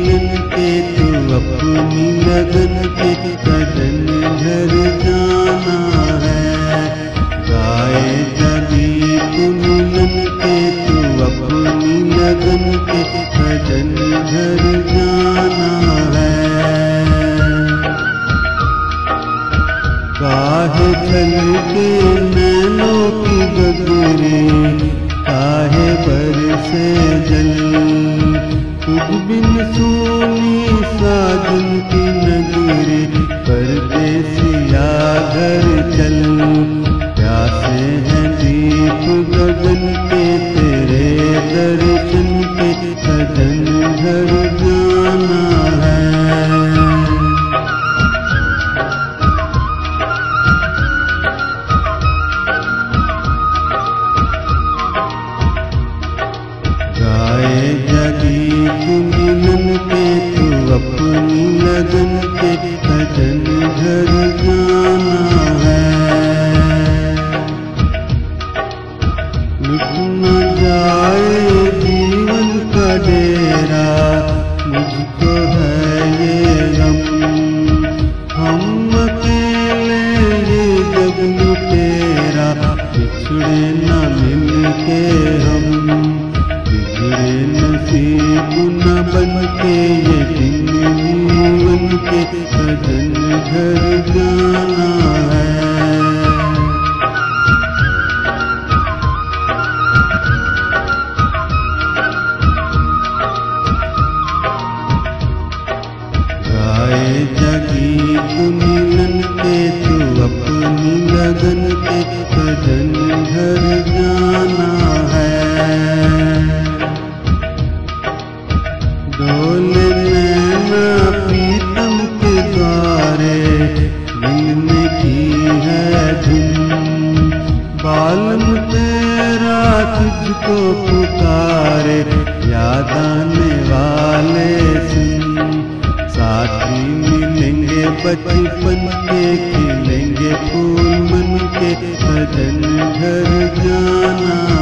मिलन के तू अपनी लगन के सजन घर जाना है। गाए गीत मिलन के तू अपनी लगन के सजन घर जाना है। काहे छल के नैनों की गगरे, काहे बरसे जल, तुझ बिन सूनी साजन की नगरी, परदेसिया घर चल। प्यासे हैं दीप गगन के तेरे दर्शन के सजन घर जाना है। गाए गीत मिलन के तू अपनी लगन के सजन घर जाना है। लुट न जाए जीवन का डेरा, मुझको है ये गम, हम अकेले ये जग लुटेरा, बिछड़े न मिल के हम, बिगड़े नसीब न बन के ये दिन जीवन के सजन घर जाना है। गाए गीत मिलन के तू अपनी लगन के सजन घर जाना है। डोले नैना प्रीतम के द्वारे, मिलने की है धुन, बालम तेरा तुझको पुकारे, याद आने वाले सुन। साथी मिलेंगे बचपन के, खिलेंगे फूल मन के, सजन घर जाना